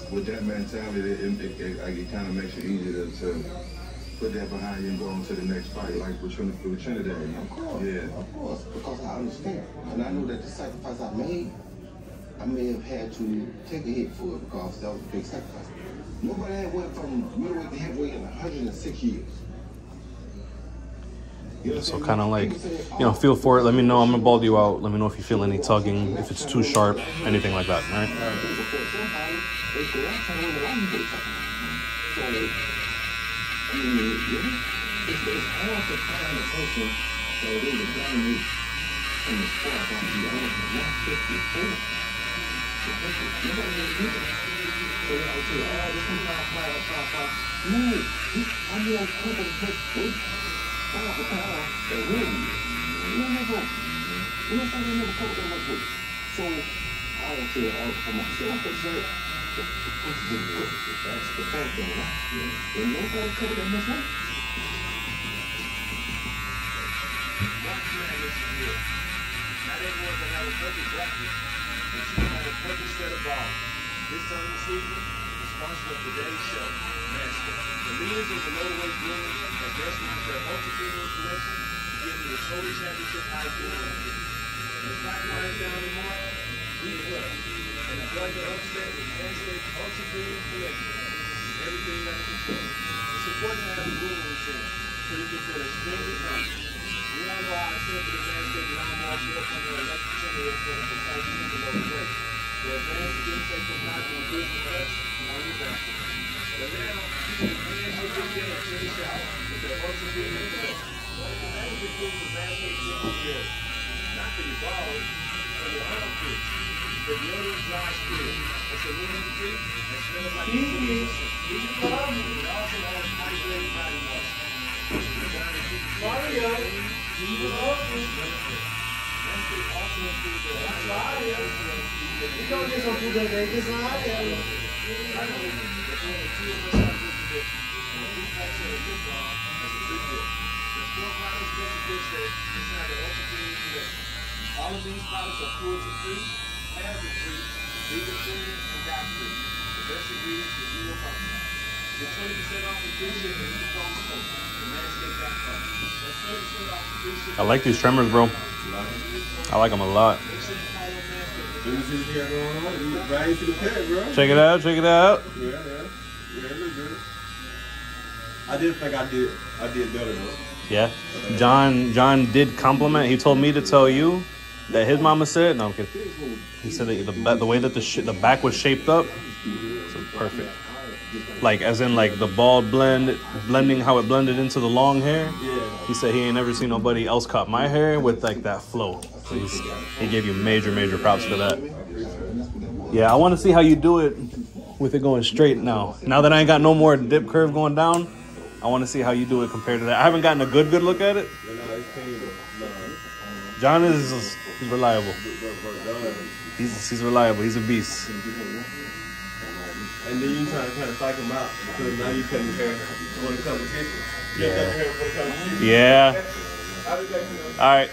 with that mentality, it kind of makes it easier to put that behind you and go on to the next fight, like with Trinidad. Of course, yeah. Of course, because I understand. And I know that the sacrifice I may have had to take a hit for it because that was a big sacrifice. Nobody had went from middleweight to heavyweight in 106 years. Yeah, so kind of like, feel for it. Let me know. I'm going to bald you out. Let me know if you feel any tugging, if it's too sharp, anything like that, all right? I mean, it's hard to find a person that they would dominate from the sport on the other 154. Nobody would do that. So I would say, oh, this is not five. No, I'm more comfortable with weight. Pound for pound, and win. We're never covered that much weight. So I would say, for myself, it's like, that's the fact of it. And nobody covered that much weight. Not everyone can have a perfect practice, but you can have a perfect set of balls. This time of the season, the sponsor of today's show, Master. The leaders of the low-weight grooming have rescued with their ultra-premium collection, giving you a total championship idea. And the fight lines down tomorrow, be well. And the blood to upset with Master's ultra-premium collection. Everything under control. It's important to have a grooming routine so you can feel extremely confident. We all know how simple the Manscaped lawnmower 4.0 electric trimmer is for the tight trim below the waist. The advanced skin safe technology improves the cuts on your back. But now, you can enhance your big day and finish out with their ultra premium collection. That is including the Manscaped trim gear. Not for your balls, for your armpits. The deodorant dry spirit. It's aluminum free and smells like a cookie. It also has hydrating body wash. Mario, you don't get some food that they just all of these products are cruelty-free, allergen-free, vegan-free, and dye-free. The best ingredients with zero compromise. Get 20% off the free shipping when you phone store. Manscaped.com. That's 20% off the free shipping. I like these trimmers, bro. I like them a lot. Check it out, check it out. Yeah, it look good. I did think I did better though. Yeah. John did compliment. He told me to tell you that his mama said, no, I'm kidding. He said that the way that the back was shaped up, so perfect. Like, as in, like, the bald blending how it blended into the long hair. Yeah. He said he ain't never seen nobody else cut my hair with, like, that flow. So he gave you major props for that. Yeah, I want to see how you do it with it going straight now. Now that I ain't got no more dip curve going down, I want to see how you do it compared to that. I haven't gotten a good look at it. John is reliable. He's reliable. He's a beast. And then you try to kind of psych him out because now you cutting hair for the competition. You cut hair for the competition. Yeah. All right.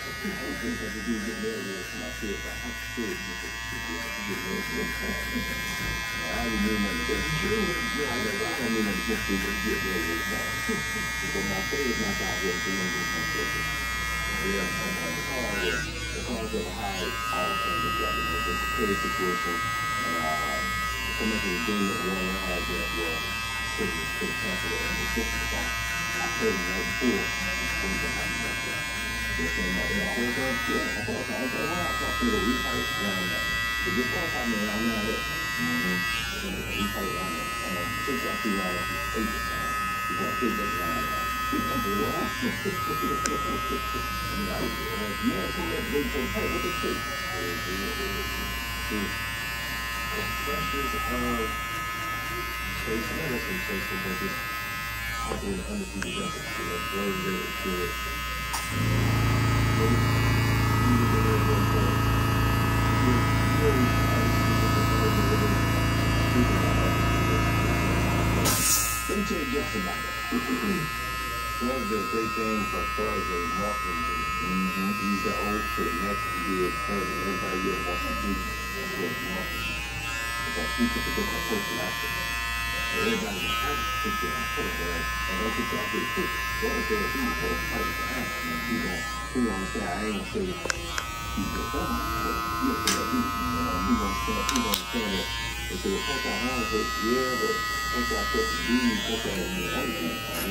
Some of the agreement one had that were cities could cancel it and it's different about I heard it right before things that happened back there. They came out there, I was like, yeah, I thought I was like, well, I thought they were refight around that. But this one time around now that refight around that. Since I see around that 8 time, you're going to take that around that. Yeah, so they say, hey, what they say? Pressures of chasing, I wasn't chasing, but just being undefeated record. Very, very good. Let me tell you this about it. One of the great things as far as the marketing, use that old for the next year, everybody wants to do marketing. that he took a different approach to that. So everybody was trying to take it on first, and they took that pretty quick. So I said, he was going to fight with the ass, man. He gonna understand. I ain't gonna say he's the devil, but he'll say that he gonna understand that if they were punch out hand hurt, yeah, but punch out touch the dude, punch out the energy,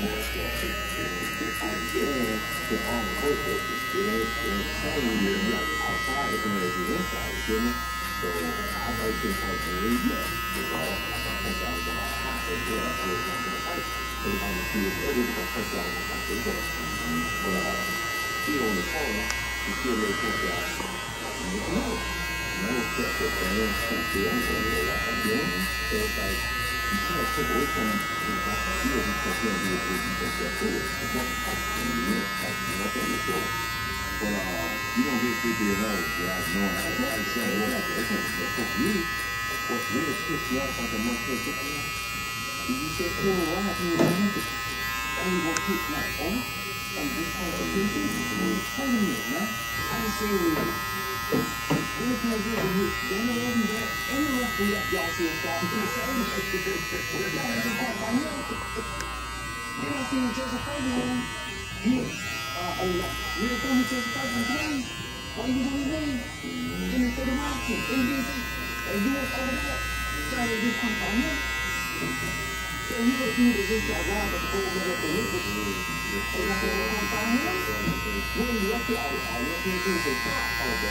the arm hurt, but it ain't the same when you're like outside as well as you're inside, you feel me? So I thought he couldn't punch me in, because I punch out was gonna hot as well, I was not gonna fight. Everybody was feeling ready because punch out was hot as well. But he on the corner, he still made punch out. No. No step with the hands, can't see anything. So it's like, you can't take away from him. You know, because he'll do it, you can step forward. It's not a fight. Nothing to show. But you don't get 50 and 0 without knowing how to fight something. What's really pissed me off about the monster is you said, oh, why have you remembered? Only one pick my own? And this conversation? Wait a minute, man. I didn't say anything. We're going to get a hit. Then I wasn't there. Any left we left y'all see us start to the same. Y'all was just caught by him. Then I seen Joseph Ferguson. Here. We were going to Joseph Ferguson play. While he was on the wing. And he put him out. And he did it. And you was over there. So they just caught by him. So he was doing the just like round the whole minute of the liquid. And that's what they caught by him. When he left it, I left him to the top.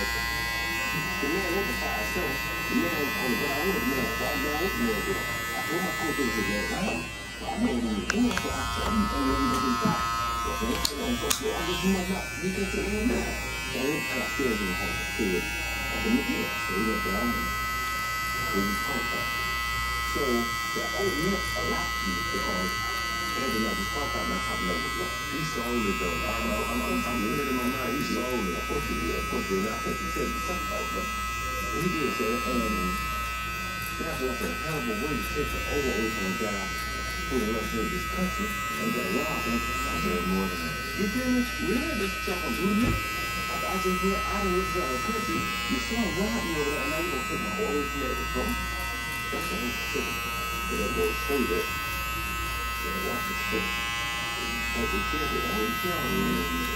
The man was a 5'7". The man was on the ground with the man. So I know what the man was. I told my coach it was a man. So I know what he was doing. So I told him, and he was in top. So I just must not be considered him. So I was kind of scared of him. I was scared. I said, look here. So he went down and he was contact. So that opened up a lot to me because everything else was contact my top level. He sold it though. I'm looking in my mind. He sold it. Of course he did. Of course he did. I think he said something about it. But he did say, that was a hell of a way to take an overall guy who represented this country and got robbed. I said more than that. You feel me? We had this talk on Rudy. I just went out of the country. You saw him rob me over there, and now you're going to take my whole information from him. That's what I'm saying. So that boy show that. Yeah, watch the stick. But the kid, they always tell me.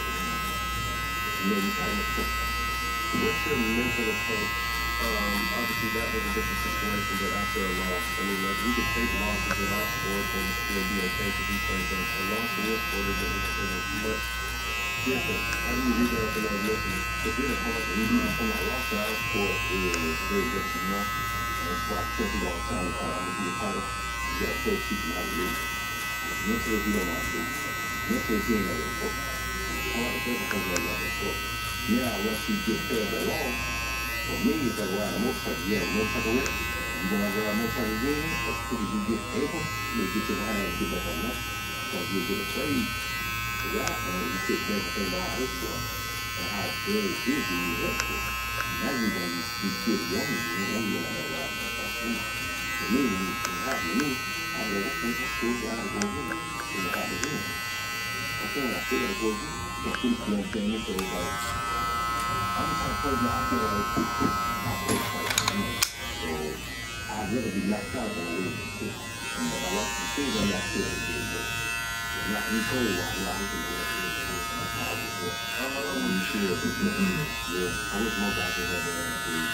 And then you kind of think. What's your mental approach? Obviously that was a different situation, but after a loss, I mean, like we could take losses in our sport and still be okay because we played them. A loss in your sport is much different. How do you rebound from those lessons? If you're the point, we do from our loss in our sport is very different, you know? That's why I tell people all the time, I'm going to be a part of. You got to coach people how to lose. Mentally, if you don't know how to lose. Mentally, if you ain't got your foot. I like to think of something like that before. Now, once you get past that loss, for me, it's like riding a motorcycle. Yeah, motorcycle rip. You going to ride a motorcycle again, as quick as you get able, you'll get your behind and get back on that. Because you'll get afraid. To ride, man, you sit there and think about how it's going. And how very big you hurt it. Now you're going to be scared of young you. Now you're going to have a lot of that. For me, when it happened to me, I was like, okay, that's cool. I was going to get it. When it happened to me. Okay, I still got to go get it. You know what I'm saying? So it's like, I'm the type of person I feel like I play fight. So I'd rather be knocked out than lose. But I like to see them not feel the game. Not me cold, I like to do it. That's how I was doing. You sure? Yeah. I wish more guys would have that attitude.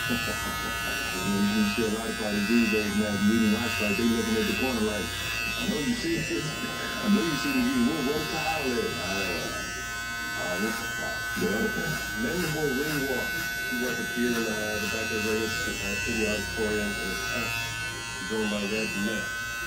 You see a lot of parties these days now, meeting watch like they looking at the corner like, I know you see this. I know you see the view. Where's the outlet? Memorable ring walk. You work up here in the back of the ring at City Auditorium and going by Red Net.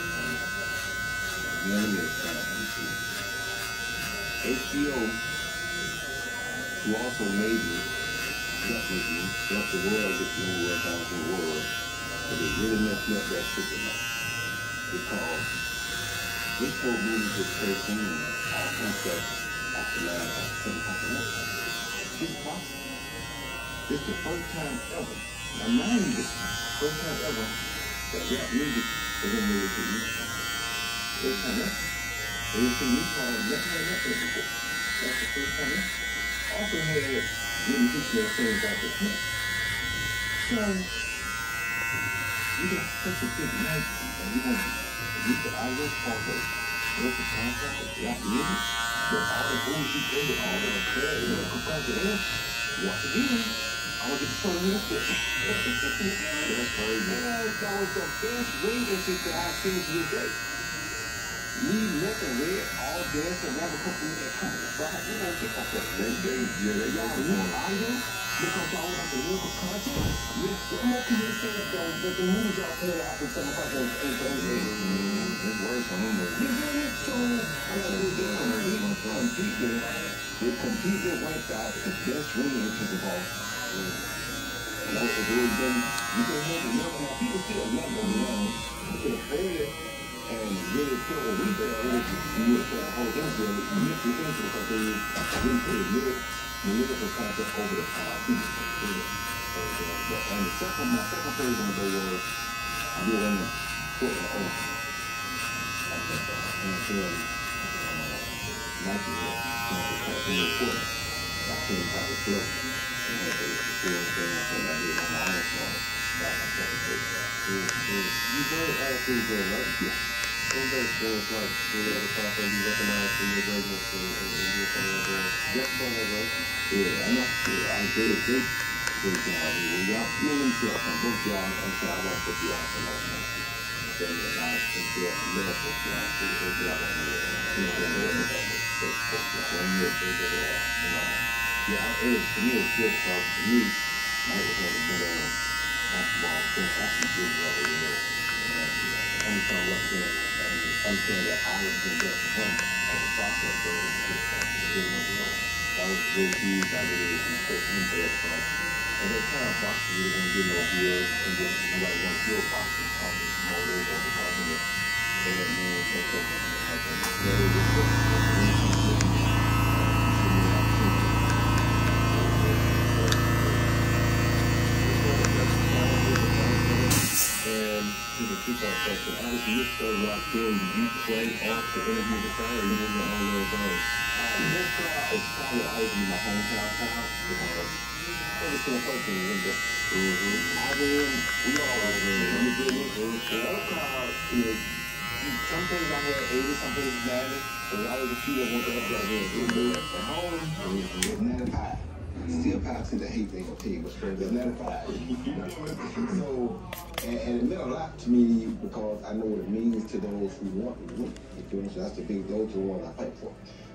HBO, who also made me, left with me, left the world with me where I was in the world, but they really messed me up that system because this whole movie was facing and all kinds of stuff after last, something happened. It's possible. It's the first time ever, now mind you, first time ever that rap music was in the TV. First time ever. It was in this called Let's Have That before. That's the first time ever. Also had Whitney Houston saying about the pimp. So, You got such a big legacy, and you want to reach the IRS corporate, work the contract, the black living, but all the fools you play with, all the medical contract, once again, I want to get to show them this shit. That's crazy. That was the best radio shit that I've seen to this day. Me, nothing red, all dancing, have a couple of that kind of spot. You know, get off that. They got more idols because y'all got the local content. I'm okay with saying though, but the movies y'all put out in some fucking it's worse on them. You get it? So, I got to do competing. They compete with White Guy, the best ring into the ball. Like the real thing, you can have the number. Now, people still love them around. You can afford it. And really put what we did already, you put the whole thing together, you mix it into because they didn't put the lyrical concept over the top. And my second favorite one though was I did on the foot of oath. And I feel like it was in the foot. I couldn't try to flow. And I did the four things and I did on my own song. That's my second favorite. You don't ask who's there, right? Yeah. Somebody feels like the other platform be recognized for your greatness and do something like that. That's fun, right? Yeah, I'm not sure. I did a great job. Y'all feel himself on both y'all. I'm sure I like what y'all so much. So, I think you're a love what y'all see. What y'all want to do. Yeah, it was, to me, it was good because to me, I was having a better basketball since I can do it already there. I'm trying to represent and understand that I was going to get to him as a process. So that was really huge. I really put him there from. And that kind of boxing really want to get no deals and just nobody want to feel boxing. Boxing is more really going to boxing it. And man, take over. Very good. And to the two-part question, obviously you're so locked in. Did you play off the interview the crowd or you did your own little thing? This crowd is probably always be my hometown crowd because every single person is in there. I win, we all win. The other crowd is, some things I had 80, some things 90, but there's always a few that want to have that in. At home, it's 95. Still pass to the hate thing on team, it's 95. So, and it meant a lot to me because I know what it means to those who want to win. So that's the big, those are the ones I fight for.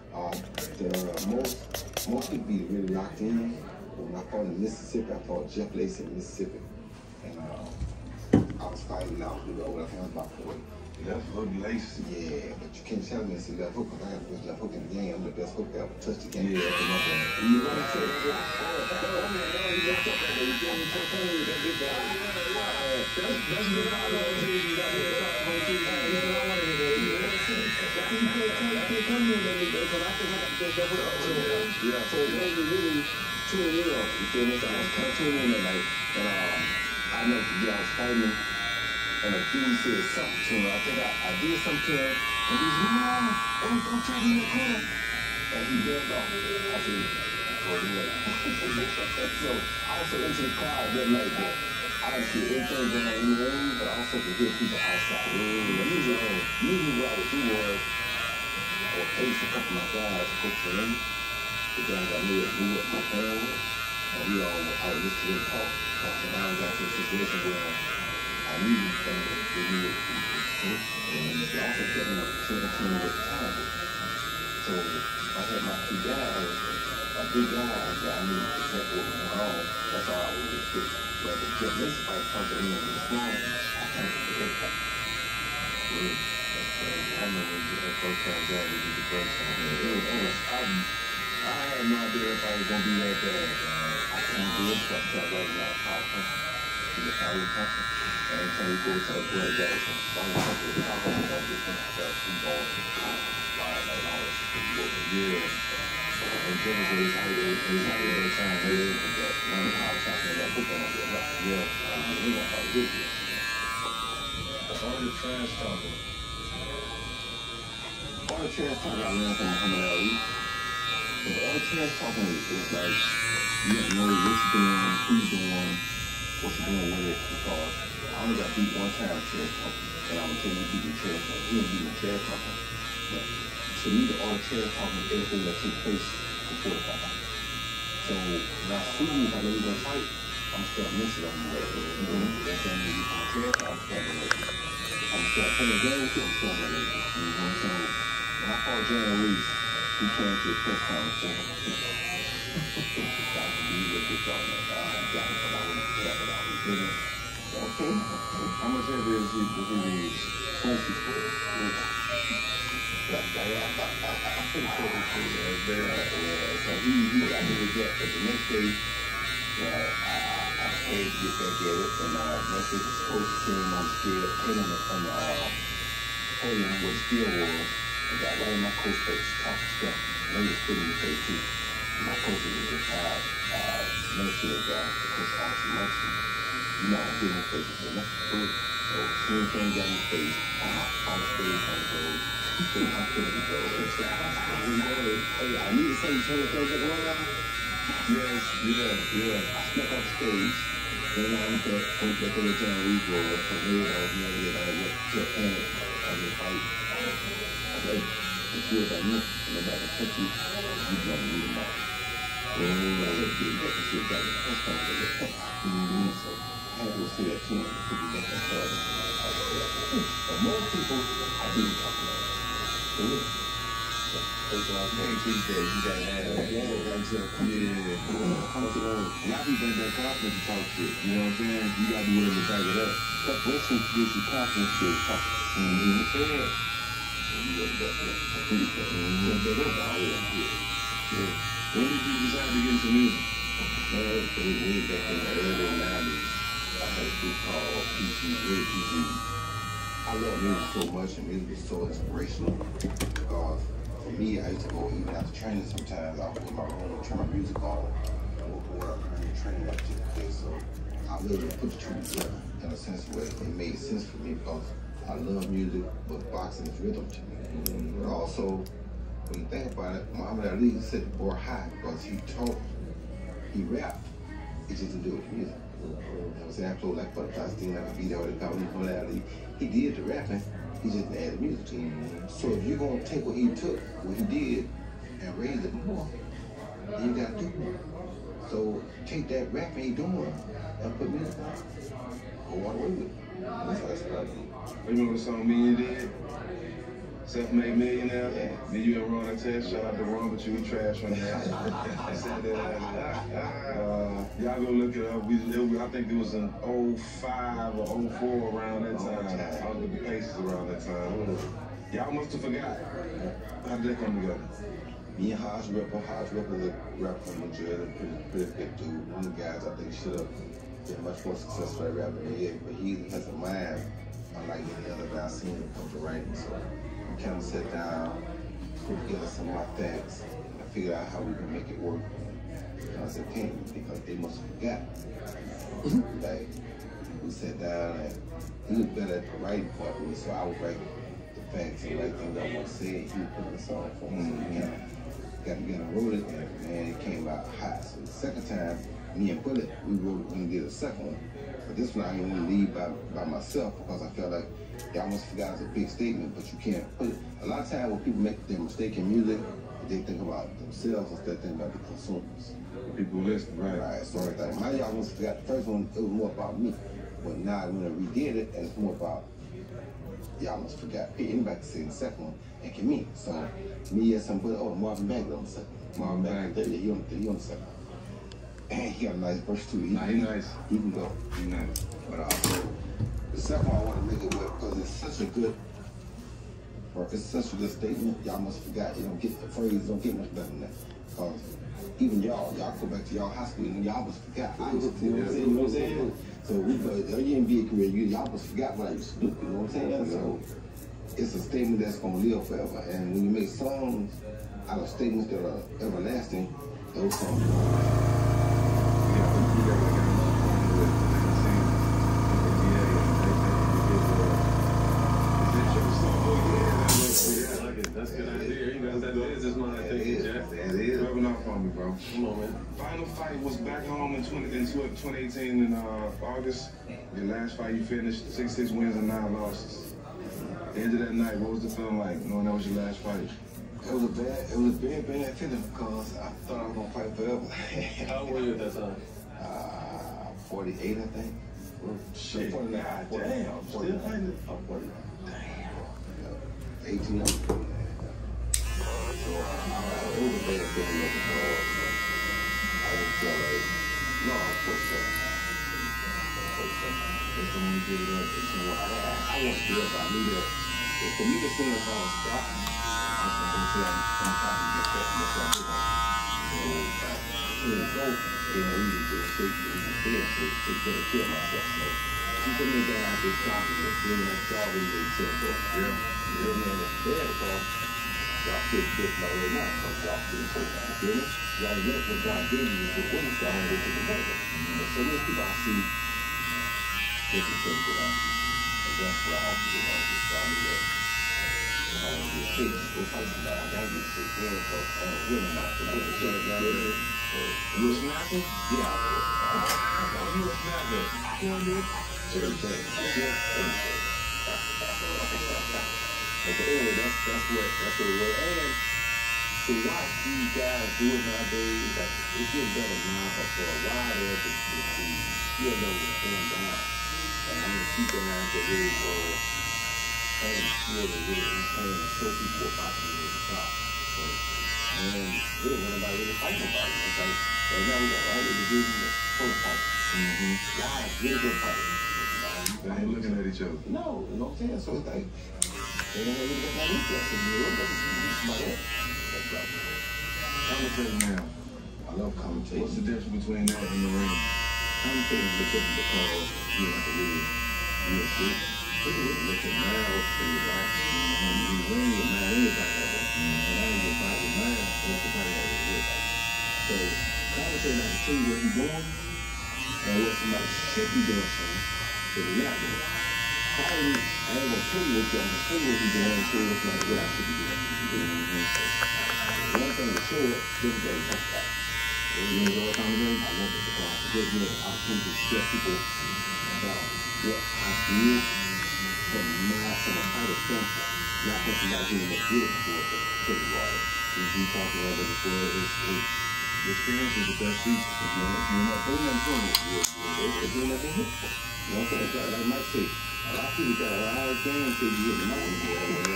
Most people be really locked in. When I fought in Mississippi, I fought Jeff Lacey in Mississippi. And I was fighting out the road, I found about 40. Left hook Lacey. Yeah, but you can't tell me it's a left hook because I got the best left hook in the game. I'm the best hook that ever touched the game. Yeah, you know what I'm saying? You just took that, you gave me so funny, that big guy. That's the problem. You got me talking about you. You know what I want to do. You can't come here because I think I got the best left hook. Yeah, so it made me really tune in. You feel me? So I was kind of tuning in that night. And I know I was fighting. And a dude said something to him. I think I did something to him. And he said, no, don't try to get in the corner. And he backed off. I said, oh, yeah. So I was so into the crowd that night that I didn't see everything going on in the room, but I also could hear people outside. Usually what I would do was I would face a couple of my guys, coach for them. The guys I knew what my plan was. And we all I would listen to them talk. And I was out in a situation where I knew things that they knew what to do. And they also kept me up to the team with time. So I had my two guys, a big guy that I knew exactly what was going on. That's all I would do. But the Jeff Lacey fight comes in and it's small. I can't forget that. That's crazy. I remember the first time Jack we did the first time. I had no idea if I was going to be that bad. I can't do it, but I was not powerful. The power passion. And so we go to the blood guys. I was talking to talk about this and stuff. We going live and all this shit. And generally, it's how they trying to live and that one power passion that book on it. Yeah. We want to do this. All the trash talking. All the trash talking I learned from Muhammad Ali. But all the trash talking is like, you don't know what you're doing, who's doing, what you're doing with it, because I only got beat one time, Terry Parker, and I'm gonna tell you, beat the Terry Parker. He didn't beat the Terry Parker, but to me, the art of Terry Parker is everything that took place before the fight. So when I see you, I know you're gonna fight. I'm start missing on you. That's when you get Terry Parker. I'm start playing a game with you. I'm start running. So when I fought Jerry Reese, he came to a press conference. Okay. How much heavier is he? Was he 24? So he got me with that, but the next day, I played to get back at it, and next day the coach came on the scale, came on the podium where the scale was, and got right in my coach face, talking stuff. And they was putting in the face too. My coach was a retired military guy, Coach Archie Munson. You know, I'm getting in the face and say, nothing good. So soon as he got in the face, on the stage, on the road. So I'm feeling the goal. Hey, I need to say you turn the thing back around. Yes, yeah. I snuck off stage. Then I went back to the John Reed Road. I knew I was never get out of what to panic. I was fight. I said, if you're about me, and nobody can touch you, you're going to need a mouth. I said, get back and shit back in the first time. So I had to say that to him to put me back in front. But most people, I didn't talk about it. So yeah. First of all, these days, you gotta have that. Yeah. How much long? A lot of people ain't that confident to talk shit. You know what I'm saying? You gotta be willing to back it up. Preparation gives you confidence to talk. So yeah. You got that. I think that. When did you decide to get into music? Way back in the early 90s, I had a group called PC, Red PC. I love music so much, and music is so inspirational. Because for me, I used to go even after training sometimes. I would put my own, turn my music on, and we'll go out and training like this. So I literally put the two together in a sense where it made sense for me because I love music, but boxing is rhythm to me. But also, when you think about it, Muhammad Ali set the bar high because he taught, he rapped, he just didn't do it with music. You know what I'm saying? I played like Butterfly Sting, like a beat out of the company, Muhammad Ali. He did the rapping, he just added the music to it. So if you're gonna take what he took, what he did, and raise it more, then you gotta do more. So take that rapping he doing and put music on it. Go all the way with it. That's how I started. Remember the song Me and Did? Self-made millionaire. Yeah. Then you and Ron and Tess. Shout out to Ron, but you were trash on that. I said that. Y'all go look it up. I think it was in 05 or 04 around that time. I was with the Pacers around that time. Y'all must have forgot. How did that come together? Me and Hodge Ripper is a rapper from New Jersey, pretty good dude. One of the guys I think should have been much more successful at rapping than he is, but he has a mind unlike any other guy I've seen when it comes to writing. So we kind of sat down, put together some of my facts, and I figured out how we can make it work. And I said, "Can't," because they must have forgot. Like, we sat down and he was better at the writing part of me, so I would write the facts and write things I want to say, and he would put the song for me. So we kind of got together and wrote it, and man, it came out hot. So the second time, me and Bullet, we wrote it when we did the second one. But this one I didn't want to leave by myself because I felt like y'all must forgot it's a big statement, but you can't put it. A lot of times when people make their mistake in music, they think about themselves instead of thinking about the consumers. People listen, right? Right, so like my y'all must forgot the first one, it was more about me. But now when I redid it, and it's more about y'all must forgot. Hey, anybody can say the second one, and can me. So me and some Marvin Bagley on the second. Marvin Bagley, he on the second. And he got a nice verse too. He nice. He can go. He nice. But also, the second one I want to make it with because it's such a good statement. Y'all must forgot. You don't get the phrase. Don't get much better than that. Because even y'all go back to y'all high school and y'all must forgot. I used to, you know what I'm saying? So we go your NBA career. Y'all must forgot what I used to do. You know what I'm saying? So it's a statement that's gonna live forever. And when you make songs out of statements that are everlasting, those songs. That's a good idea. You guys, that is just my thinking, Jeff. That is rubbing off on me. bro. Come on, man. Final fight was back home in 2018 in August. Your last fight you finished 6 wins and 9 losses. The end of that night, what was the feeling like knowing that was your last fight? It was a very bad feeling because I thought I was gonna fight forever. How old were you at that time? 48, I think. Shit, 49, God 49, damn, still fighting? I'm 49. Damn. 18 years. So it was a bad feeling because I was like, no, I'm 47. That's when we did it up. I wasn't sure if I knew that. For me to see if I was stopping, I was going to say I'm probably get that. That's what I did. So I go, and we just take better care of myself. So she put me down out this topic, and then I saw we did simple. Yeah. And then it's bad because y'all fit this right now. So y'all fit so you feel me? Y'all let what God gave you is the woman y'all want to go to the mother. And so many people I see this is simple out. And that's why I feel like this. So I knew that. I want to get sick. It's like I gotta get sick there because I don't really not to get sick. You was snapping? Yeah, I was. You were snapping. Everything. Okay, anyway, that's what it was. And to watch these guys do it nowadays, like, it's getting better now, but for a while there, the skill level was going down. And I'm gonna see guys that really had the skill to really entertain and show people about them at the top. And really, when nobody really fight nobody, it's like, right now we got right in the division, full of fight. Guys, really good fighters. They ain't looking at each other. No, you know what I'm saying? So it's like, they don't really get that interest in you. Somebody else. That's right. Commentating now. I love commentating. What's the difference between that and the ring? Commentating is different because you have to really see. But you look at now and you watch. You ring with man, anybody has it. And now you fight with man, and everybody has it. So commentating has to tell you what you're doing and what somebody should be doing something. So you're not doing it. I ain't gonna tell you what you're doing. Tell you what you're doing and tell you what's not what I should be doing. One thing to show it, this is what we talk about. You know what I'm doing? I love it because it gives me an opportunity to tell people about what I feel from a fighter standpoint. Not from somebody who did it before, but tell you what, we talked about it before, The experience is the best teacher. you're not putting that in you're doing nothing here. You know what I'm saying? Like Mike said, a lot of people got a lot of things to you in the mind. But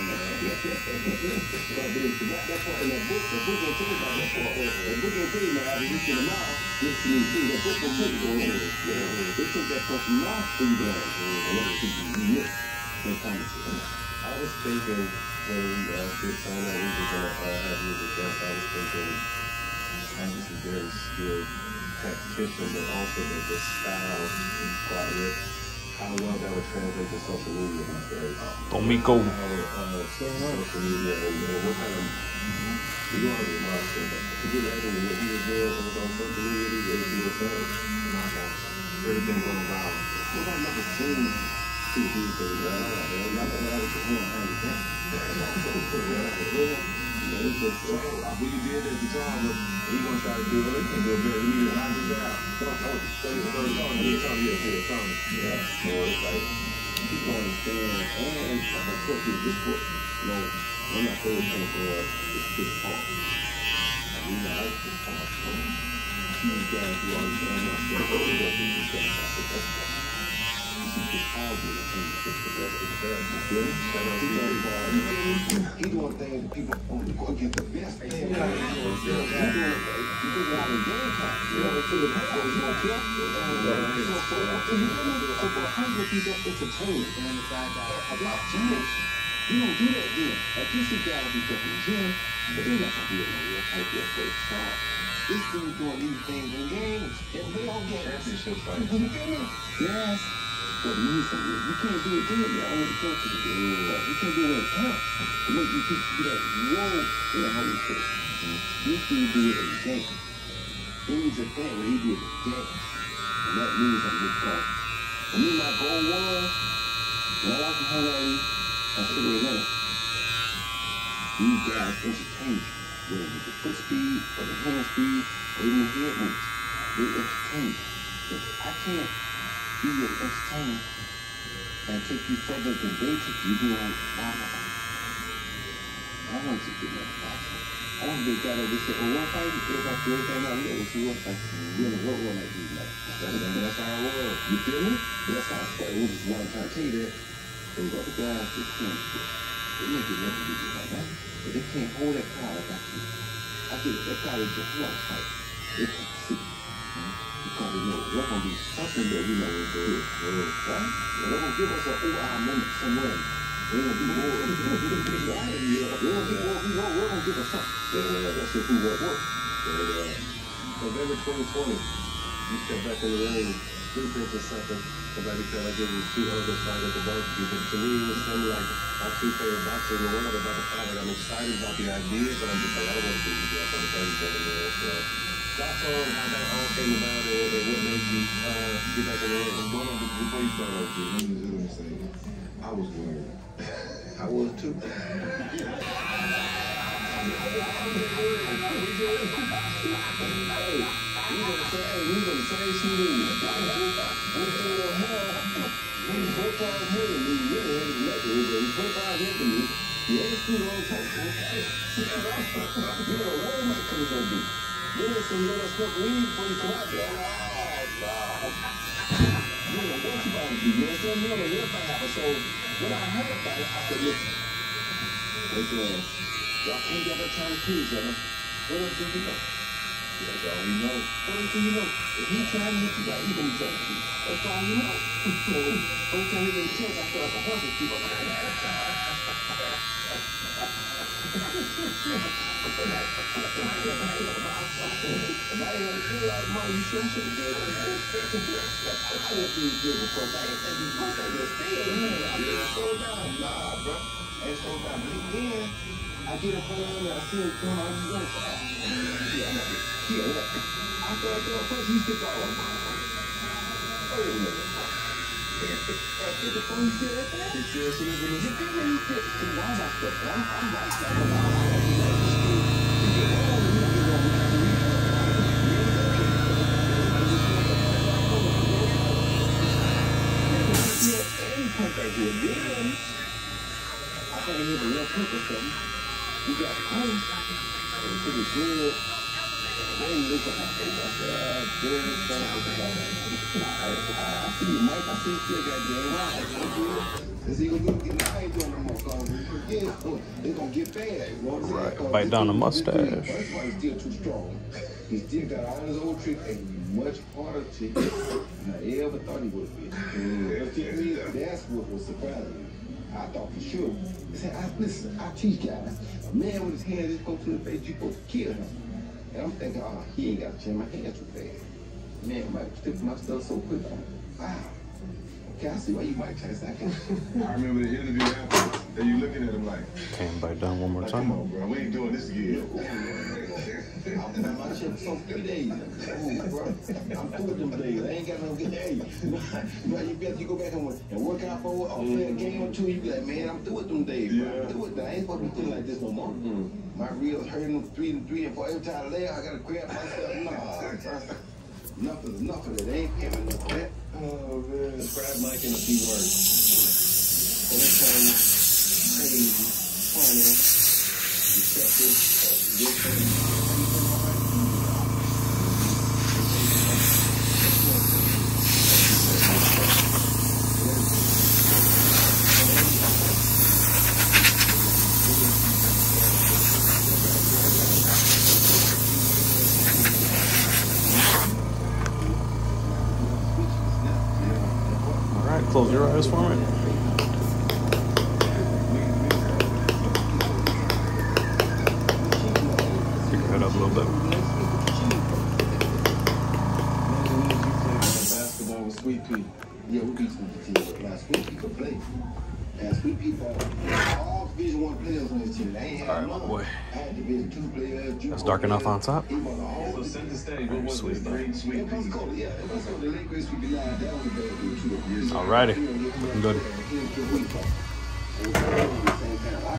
that part in that book will tell you about that part. The book will tell you about how to reach in the mouth. Listen to me, that book will tell you over there. They took that from the mouth for you down. And that's what you miss in conversation. I was thinking when we asked this time that we were going to have you as a guest, I was thinking Travis is very skilled tactician, but also that the style is quite rich. How well that would translate to social media these days. Omiko. Social media and what kind of you already watched it, but could you imagine what he was doing when it was on social media these days? He was saying, my gosh, everything going viral. Well, I've never seen two dudes that are not that I was a hand on the thing. What you did at the time, but he gonna try to do it. He can do it better. He need to knock it out. Yeah. So it's like, people understand, and of course, this book, you know, one of my favorite things is Chris Paul. I mean, I like Chris Paul. Huge guy who understand myself. He's doing things that people want to go against the best. He's doing it. He's doing it in game time. You know, to the point where you don't care. So for 100 people, entertainment. About James, you don't do that then. Like you see guys who stuff in the gym, but they're not going to do it in real life. They're afraid to try. This dude doing these things in games, and they don't get it. You feel me? Yes. But you can't do it there. I want to talk to you. You can't do it when it counts. To make you people do that, whoa, in the Holy Spirit. This dude do it in the game. It means a thing when he did the game. And that means something because for me, my goal was, when I watched the highlight, I should have remembered. These guys entertain you. whether it's the foot speed or the hand speed or even the head moves. They entertain you. If I can't be your entertainer and take you further than they took you, be like, nah. I want you to get that back. I want to be a guy that just say, oh, one fight, everybody throw everything out there, what you want, like, you want to roll like these, like, that's how I roll. You feel me? That's how I start. Which is why I'm trying to tell you that. Those other guys, they can't get it. They may get ready to do like that, but they can't hold that power like I can. I get it, that power is just one fight. They can't see. Because we know we're going to be something that we know is good. Right? And they're going to give us an oh-ah moment somewhere. We're going to be more. Right? Yeah. We're going to give us something. That's if we want work. November 2020, you step back in the ring, blueprints or something. Somebody felt like it was two others fighting at the barbecue. But to me, it was kind of like my two favorite boxers in the world about to fight. I'm excited about the ideas, but I'm just like, I don't want to do this on the crazy thing, man. So, thoughts on how that all came about and what made you get back in the ring? Before you start off, let me say, I was worried. I was too. We on the same scene. We 45 million. We really ain't nothing. We 45 million. You ain't screwed all the time. You know what am I coming to do? You know some little smoke weed before you come out there. You know what you about to do? You know some little real power. So when I heard about it, I said, listen. Y'all can't get that time to kill each other. What else do you know? That's all you know. What else do you know? If he trying to hit you, got even each other. That's all you know. So, first time he get a chance, I feel like a horse and keep up. If I ain't gonna feel like money, you sure should have did it. I didn't do good before I ain't think you supposed to just stay in here. I didn't slow down. Nah, bro. I ain't slow down. But again, I get a phone and I see him going on his own. After I throw first, he stick all of them. Wait a minute. After the phone, you still that fast? You still see him? You feel me? You still see why I stuff. I'm like that. I think he hit the left hook or something. You got close. And it took his good. Then look at my face. I said, good son of a I see you, Mike. I see you still got game. Is he going to get my ain't doing no more calls? Yeah, it's going to get bad. Right, bite down the mustache. That's why he's still too strong. He still got all his old tricks and he's much harder to hit than I ever thought he would be. That's what was surprising me. I thought for sure. Listen, I teach guys. A man with his hands just go to the face, you supposed to kill him. And I'm thinking, oh, he ain't got to change my hands too bad. Man, Mike stick my stuff so quick. Wow. Okay, I see why you might chase that. I remember the interview after, and you looking at him like, Can't bite down one more like, time. come on, bro, we ain't doing this again. I've been on my shit for 3 days. Oh, bro. I'm through with them days. I ain't got no good day. You know, you go back and work out for a game or two, you be like, man, I'm through with them days. Bro. I'm through with that. I ain't supposed to be feeling like this no more. My reels hurting 3 and 4. Every time I lay out, I gotta grab myself. Nah, enough is enough of that. They ain't paying enough for that. Oh, man. Describe Mike in a few words. Entertaining, crazy, funny, deceptive, good. Close your eyes for me. Pick your head up a little bit. Basketball with Sweet Pea. Yeah, we beat Sweet Pea. Now, Sweet Pea could play. And Sweet Pea all Division 1 players on this team. They ain't had none. Boy. I had Division 2 players. That's dark enough on top. So set the stage. What was the great Sweet Pea? Yeah, it was the late great Sweet Pea. That was bad. Alrighty. Looking good.